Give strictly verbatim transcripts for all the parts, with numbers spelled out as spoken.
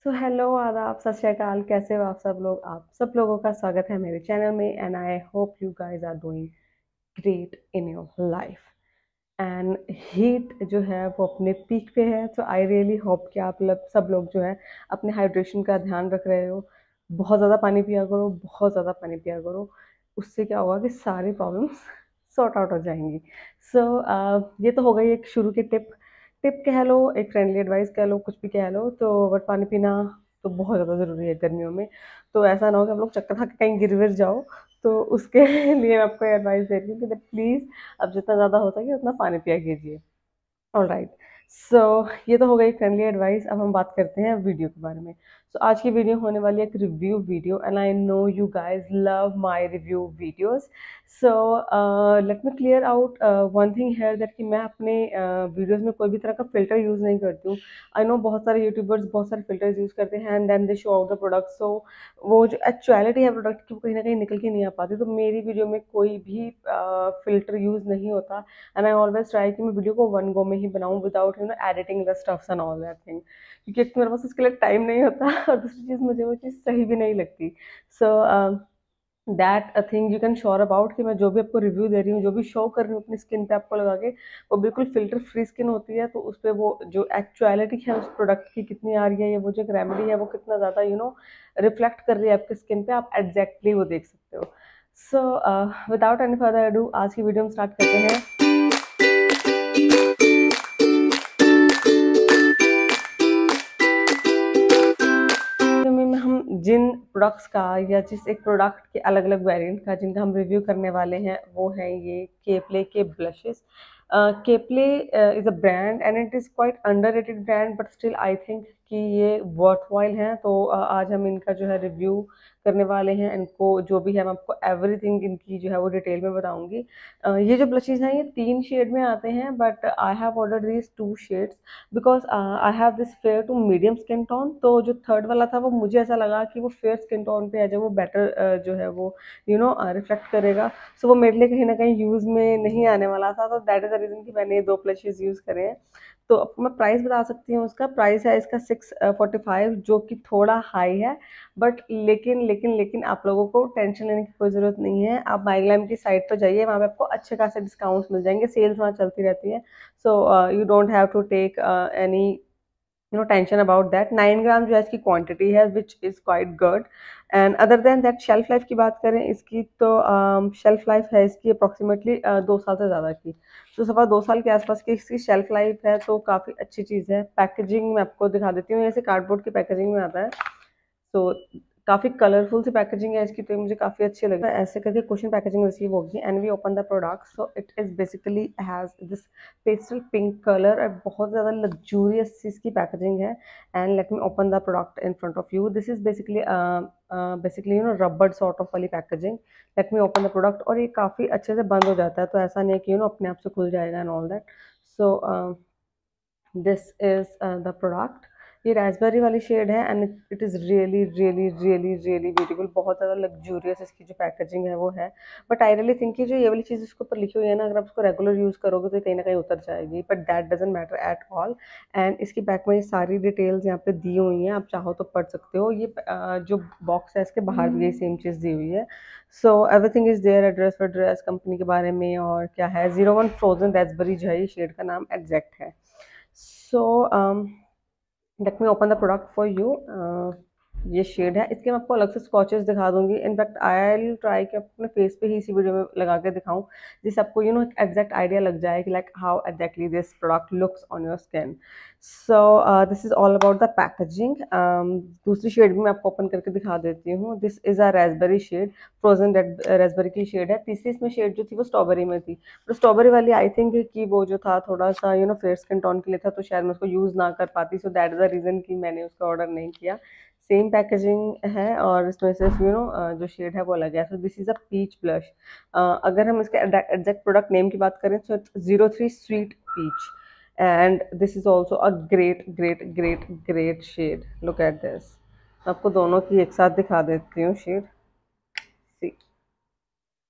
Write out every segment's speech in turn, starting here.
तो हेलो, आदाब, सत श्री अकाल। कैसे हो आप सब लोग? आप सब लोगों का स्वागत है मेरे चैनल में and I hope you guys are doing great in your life. And heat जो है वो अपने पीक पे है, तो आई रियली होप कि आप लोग सब लोग जो है अपने हाइड्रेशन का ध्यान रख रहे हो। बहुत ज़्यादा पानी पिया करो, बहुत ज़्यादा पानी पिया करो। उससे क्या होगा कि सारी प्रॉब्लम्स सॉर्ट आउट हो जाएंगी। सो so, uh, ये तो हो गई एक शुरू की टिप टिप कह लो, एक फ्रेंडली एडवाइस कह लो, कुछ भी कह लो। तो बट पानी पीना तो बहुत ज़्यादा ज़रूरी है गर्मियों में। तो ऐसा ना हो कि आप लोग चक्कर खा के कहीं गिर विर जाओ। तो उसके लिए मैं आपको एडवाइस दे रही हूँ कि प्लीज़ अब जितना ज़्यादा हो सके उतना पानी पिया कीजिए। ऑलराइट। सो ये तो हो गई फ्रेंडली एडवाइस। अब हम बात करते हैं वीडियो के बारे में। सो so, आज की वीडियो होने वाली है एक review video and I know you guys love my review videos. So let me clear out one thing here that कि मैं अपने वीडियोज uh, में कोई भी तरह का फिल्टर यूज़ नहीं करती हूँ। आई नो बहुत सारे यूट्यूबर्स बहुत सारे फिल्टर्स यूज़ करते हैं and then they show out the product. So वो जो एक्चुअलिटी है प्रोडक्ट की वो कहीं ना कहीं निकल के नहीं आ पाती। तो मेरी वीडियो में कोई भी फिल्टर यूज़ नहीं होता एंड आई ऑलवेज ट्राई कि मैं वीडियो को वन गो में ही बनाऊँ without you know editing the stuffs and all that thing, क्योंकि एक तो मेरे पास उसके लिए टाइम नहीं होता और दूसरी चीज़ मुझे वो चीज़ सही भी नहीं लगती। So that a thing you can sure about कि मैं जो भी आपको रिव्यू दे रही हूँ, जो भी शो कर रही हूँ अपनी स्किन पे आपको लगा के, वो बिल्कुल फिल्टर फ्री स्किन होती है। तो उस पर वो जो एक्चुअलिटी है उस प्रोडक्ट की कितनी आ रही है, या वो जो एक रेमेडी है वो कितना ज़्यादा यू नो रिफ्लेक्ट कर रही है आपकी स्किन पे, आप एग्जैक्टली वो देख सकते हो। So without any further ado आज की वीडियो हम स्टार्ट करते हैं। में हम जिन प्रोडक्ट्स का या जिस एक प्रोडक्ट के अलग अलग वेरिएंट का जिनका हम रिव्यू करने वाले हैं वो है ये केपले के blushes. Kaplay is a brand and it is quite underrated brand, but still I think कि ये वर्थवाइल हैं। तो uh, आज हम इनका जो है रिव्यू करने वाले हैं। इनको जो भी है मैं आपको एवरीथिंग इनकी जो है वो डिटेल में बताऊंगी। uh, ये जो ब्लशेस हैं ये तीन शेड में आते हैं, but I have order these two shades because I have this fair to medium skin tone. तो जो थर्ड वाला था वो मुझे ऐसा लगा कि वो फेयर स्किन टोन पे है जो वो बेटर uh, जो है वो यू नो रिफ्लेक्ट करेगा। सो so, वो मेरे लिए कहीं ना कहीं यूज़ में नहीं आने वाला था। तो दैट इज़ द रीज़न कि मैंने ये दो ब्लशेस यूज़ करे हैं। तो आपको मैं प्राइस बता सकती हूँ। उसका प्राइस है इसका सिक्स फोर्टी फाइव, जो कि थोड़ा हाई है। बट लेकिन लेकिन लेकिन आप लोगों को टेंशन लेने की कोई ज़रूरत नहीं है। आप माइग्लैम की साइट पर जाइए, वहाँ पे आपको अच्छे खासे डिस्काउंट्स मिल जाएंगे, सेल्स वहाँ चलती रहती है। So you don't have to take any you know tension about that. Nine gram जो है इसकी क्वांटिटी है which is quite good. And other than that shelf life की बात करें इसकी, तो शेल्फ लाइफ है इसकी अप्रॉक्सीमेटली दो साल से ज़्यादा की। तो सवा दो साल के आसपास की इसकी शेल्फ लाइफ है, तो काफ़ी अच्छी चीज़ है। पैकेजिंग मैं आपको दिखा देती हूँ, ऐसे कार्डबोर्ड की पैकेजिंग में आता है। तो काफ़ी कलरफुल सी पैकेजिंग है इसकी, तो ये मुझे काफ़ी अच्छी लगी। ऐसे करके क्वेश्चन पैकेजिंग रिसीव होगी and we open the product. So it is basically has this pastel pink colour और बहुत ज़्यादा लग्जूरियस सी इसकी पैकेजिंग है। And let me open the product in front of you. This is basically basically you know rubber sort of वाली packaging. Let me open the product. और ये काफ़ी अच्छे से बंद हो जाता है, तो ऐसा नहीं है कि यू नो अपने आप से खुल जाएगा and all that. So this is the product. ये रास्पबेरी वाली शेड है and it is really really really really beautiful. बहुत ज़्यादा लग्जूरियस इसकी जो पैकेजिंग है वो है। बट आई रियली थिंक कि जो ये वाली चीज़ इसके ऊपर लिखी हुई है ना, अगर आप उसको रेगुलर यूज़ करोगे तो कहीं ना कहीं उतर जाएगी, but that doesn't matter at all. And इसकी बैक में ये सारी डिटेल्स यहाँ पे दी हुई हैं, आप चाहो तो पढ़ सकते हो। ये uh, जो बॉक्स है इसके बाहर भी ये सेम चीज़ दी हुई है। So everything is there, address वेड्रेस, कंपनी के बारे में और क्या है। जीरो वन फ्रोजन रास्पबेरी जो है ये शेड का नाम एग्जैक्ट है। So let me open the product for you. ये शेड है इसके, मैं आपको अलग से स्वॉचेस दिखा दूंगी। इनफैक्ट आई विल ट्राई कि अपने फेस पे ही इसी वीडियो में लगा के दिखाऊं, जिससे आपको यू नो एक एग्जैक्ट आइडिया लग जाए कि like how exactly this product looks on your skin. So this is all about the packaging. दूसरी शेड भी मैं आपको ओपन करके दिखा देती हूँ। This is a raspberry shade, frozen raspberry की शेड है। तीसरी इसमें शेड जो थी वो स्ट्रॉबेरी में थी। तो स्ट्रॉबेरी वाली आई थिंक कि वो जो था थोड़ा सा you know fair skin tone के लिए था, तो शायद मैं उसको यूज़ ना कर पाती। So that is the reason कि मैंने उसका ऑर्डर नहीं किया। सेम पैकेजिंग है और इसमें सिर्फ यू नो जो शेड है वो अलग है। So this is a peach blush. अगर हम इसके एग्जैक्ट प्रोडक्ट नेम की बात करें तो it's zero three sweet peach and this is also a great great great great shade. Look at this. आपको दोनों की एक साथ दिखा देती हूँ shade. See.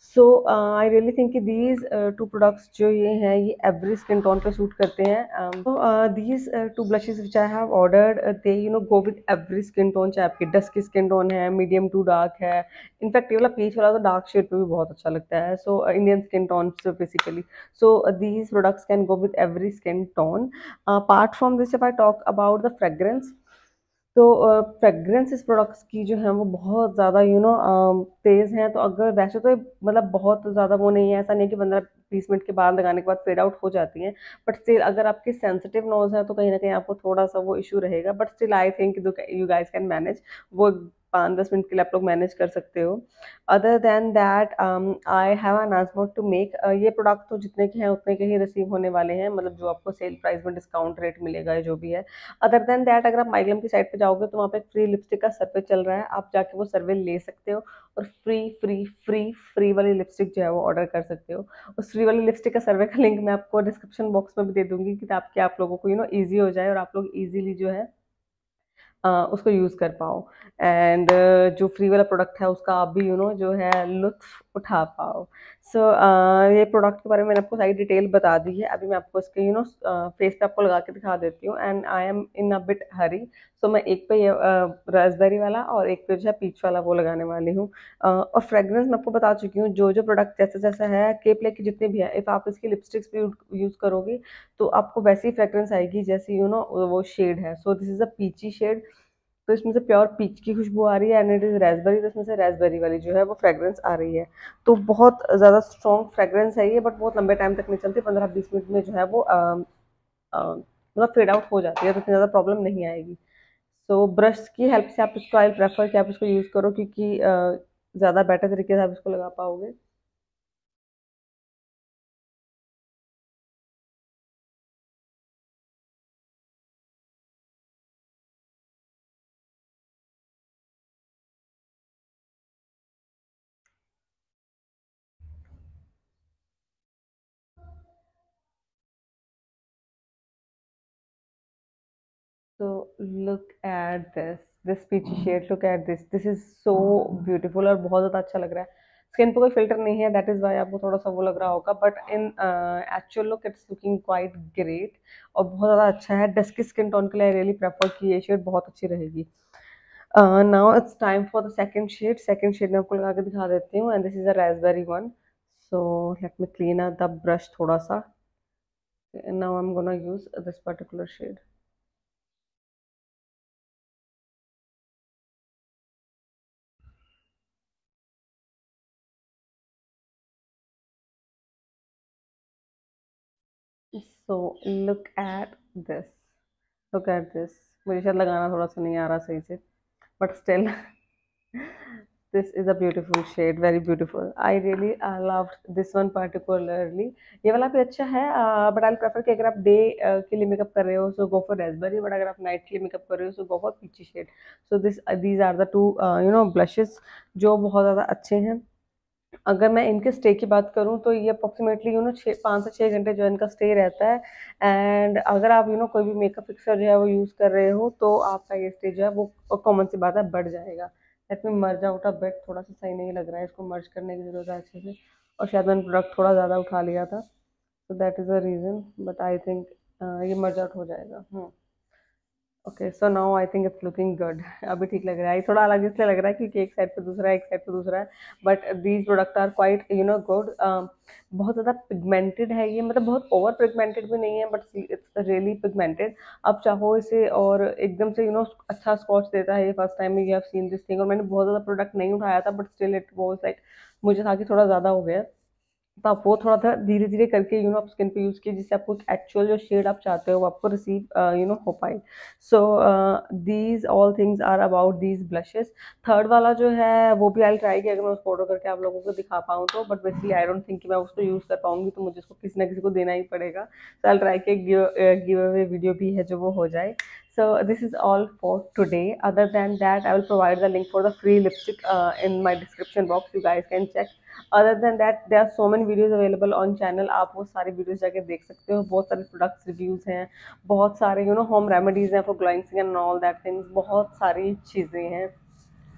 So I really think कि दीज टू प्रोडक्ट्स जो ये हैं ये एवरी स्किन टोन पे सूट करते हैं. तो these two blushes which I have ordered they you know go with every skin tone, चाहे आपकी डस्की स्किन टोन है, मीडियम टू डार्क है. इनफैक्ट ये वाला पीच वाला तो डार्क शेड पे भी बहुत अच्छा लगता है. So Indian skin tone basically. So these products can go with every skin tone. Apart from this if I talk about the fragrance, तो फ्रेग्रेंस इस प्रोडक्ट्स की जो है वो बहुत ज़्यादा यू नो तेज़ हैं. तो अगर वैसे तो ये मतलब बहुत ज़्यादा वो नहीं है, ऐसा नहीं है कि पंद्रह बीस मिनट के बाद लगाने के बाद फेड आउट हो जाती हैं. बट स्टिल अगर आपकी सेंसिटिव नोज है तो कहीं ना कहीं आपको थोड़ा सा वो इशू रहेगा. But still I think you guys can manage. वो पाँच दस मिनट के लिए आप लोग मैनेज कर सकते हो. Other than that I have an announcement to make. ये प्रोडक्ट तो जितने के हैं उतने के ही रिसीव होने वाले हैं, मतलब जो आपको सेल प्राइस में डिस्काउंट रेट मिलेगा या जो भी है. अदर देन दैट अगर आप माइग्लम की साइट पे जाओगे तो वहाँ पे एक फ्री लिपस्टिक का सर्वे चल रहा है. आप जाके वो सर्वे ले सकते हो और फ्री फ्री फ्री फ्री वाली लिपस्टिक जो है वो ऑर्डर कर सकते हो. उस फ्री वाली लिपस्टिक का सर्वे का लिंक मैं आपको डिस्क्रिप्शन बॉक्स में भी दे दूंगी कि ताकि आप लोगों को यू नो ईजी हो जाए और आप लोग ईजिली जो है अ, उसको यूज़ कर पाओ. एंड जो फ्री वाला प्रोडक्ट है उसका आप भी यू नो जो है लुत्फ उठा पाओ. सो ये प्रोडक्ट के बारे में मैंने आपको सारी डिटेल बता दी है. अभी मैं आपको इसके यू नो फेस पे आपको लगा के दिखा देती हूँ. And I am in a bit hurry. So मैं एक पे ये रास्पबेरी वाला और एक पे जो है पीच वाला वो लगाने वाली हूँ. अ, और फ्रेग्रेंस मैं आपको बता चुकी हूँ. जो जो प्रोडक्ट जैसा जैसा है के प्ले की जितने भी है, इफ़ आप इसकी लिपस्टिक्स भी यूज़ करोगे तो आपको वैसी फ्रेग्रेंस आएगी जैसी यू नो वो शेड है. So this is a peachy shade. तो इसमें से प्योर पीच की खुशबू आ रही है एंड इट इज़ रास्पबेरी. तो इसमें से रास्पबेरी वाली जो है वो फ्रेग्रेंस आ रही है. तो बहुत ज़्यादा स्ट्रॉन्ग फ्रेग्रेंस है ये, बट बहुत लंबे टाइम तक नहीं चलती. पंद्रह बीस मिनट में जो है वो अ, अ, मतलब फेड आउट हो जाती है, तो इतनी ज़्यादा प्रॉब्लम नहीं आएगी. सो ब्रश की हेल्प से आप इसको, आई प्रेफर कि आप इसको यूज़ करो क्योंकि अ, ज़्यादा बेटर तरीके से आप इसको लगा पाओगे. So look at this, this peachy shade. Look at this. This is so beautiful और बहुत ज़्यादा अच्छा लग रहा है. स्किन पे कोई फिल्टर नहीं है, दैट इज़ वाई आपको थोड़ा सा वो लग रहा होगा. But in actual look it's looking quite great और बहुत ज़्यादा अच्छा है. डस्की स्किन टोन के लिए आई रियली प्रेफर कि ये शेड बहुत अच्छी रहेगी. Now it's time for the second shade. Second shade मैं आपको लगा के दिखा देती हूँ. And this is a raspberry one. So let me clean the brush थोड़ा सा. Now I am gonna use this particular shade. So look at this. Look at this. मुझे शायद लगाना थोड़ा सा नहीं आ रहा सही से, but still this is a beautiful shade, very beautiful. I really love this one particularly. ये वाला भी अच्छा है, बट आई प्रेफर कि अगर आप डे के लिए मेकअप कर रहे हो so go for raspberry, but अगर आप नाइट के लिए मेकअप कर रहे हो so go for peachy shade. So this these are the two you know blushes जो बहुत ज़्यादा अच्छे हैं. अगर मैं इनके स्टे की बात करूँ तो ये अप्रॉक्सीमेटली यू नो छः पाँच से छः घंटे जो है इनका स्टे रहता है. एंड अगर आप यू नो कोई भी मेकअप फिक्सर जो है वो यूज़ कर रहे हो तो आपका ये स्टे जो है वो कॉमन सी बात है बढ़ जाएगा. Let me merge out a bit. थोड़ा सा सही नहीं लग रहा है, इसको मर्ज करने की ज़रूरत है अच्छे से. और शायद मैंने प्रोडक्ट थोड़ा ज़्यादा उठा लिया था, तो that is a reason. But I think ये मर्ज आउट हो जाएगा. Hmm okay. So now I think it's looking good. अभी ठीक लग रहा है. ये थोड़ा अलग इसलिए लग रहा है क्योंकि एक साइड पे दूसरा है, एक साइड पे दूसरा है. But these product are quite you know good. बहुत ज़्यादा पिगमेंटेड है ये, मतलब बहुत ओवर पिगमेंटेड भी नहीं है, बट इट्स रियली पिगमेंटेड. आप चाहो इसे और एकदम से यू नो अच्छा स्कॉच देता है. ये first time you have seen this thing. और मैंने बहुत ज़्यादा प्रोडक्ट नहीं उठाया था, but still it was like मुझे था कि थोड़ा ज़्यादा हो गया. तो आप वो थोड़ा सा धीरे धीरे करके यू नो आप स्किन पे यूज़ कीजिए जिससे आपको एक्चुअल जो शेड आप चाहते हो वो आपको रिसीव यू नो हो पाए. So these all things are about these blushes. Third वाला जो है वो भी आई ट्राई किया अगर मैं उसको ऑर्डर करके आप लोगों को दिखा पाऊँ तो, but basically I don't think कि मैं उसको यूज़ कर पाऊंगी, तो मुझे उसको किसी ना किसी को देना ही पड़ेगा. सो आई ट्राई के गिव अवे वीडियो भी है जो वो हो जाए. So this is all for today. Other than that, I will provide the link for the free lipstick uh, in my description box. You guys can check. Other than that there are so many videos available on channel. आप वो सारी videos जाके देख सकते हो. बहुत सारे products reviews हैं, बहुत सारे यू नो होम रेमेडीज़ हैं for glowing skin and all that things. बहुत सारी चीज़ें हैं.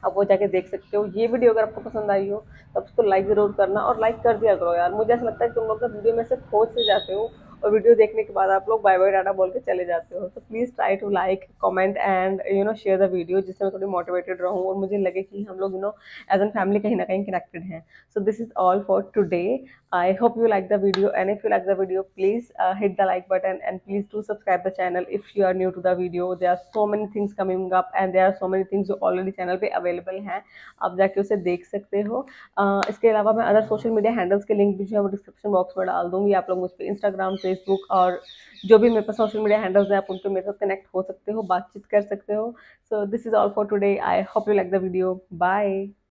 आप वो जाके देख सकते हो। ये वीडियो अगर आपको पसंद आई हो तो आप उसको लाइक ज़रूर करना, और लाइक कर दिया करो यार। मुझे ऐसा लगता है कि तुम लोग ना वीडियो में से खोज से जाते हो और वीडियो देखने के बाद आप लोग बाय बाय टाटा बोल के चले जाते हो। तो please try to like, comment and you know share the video, जिससे मैं थोड़ी मोटिवेटेड रहूँ और मुझे लगे कि हम लोग you know as an family कहीं ना कहीं कनेक्टेड हैं। So this is all for today. I hope you like the video, and if you like the video, please uh, hit the like button, and please do subscribe the channel if you are new to the video. There are so many things coming up, and there are so many things जो already channel पे available हैं, आप जाके उसे देख सकते हो। uh, इसके अलावा मैं अदर सोशल मीडिया हैंडल्स के लिंक भी जो है वो डिस्क्रिप्शन बॉक्स में डाल दूंगी। आप लोग मुझ पर इंस्टाग्राम, फेसबुक और जो भी मेरे पास सोशल मीडिया हैंडल्स हैं, आप उन पर मेरे साथ कनेक्ट हो सकते हो, बातचीत कर सकते हो। So this is all for today. I hope you like the video. Bye.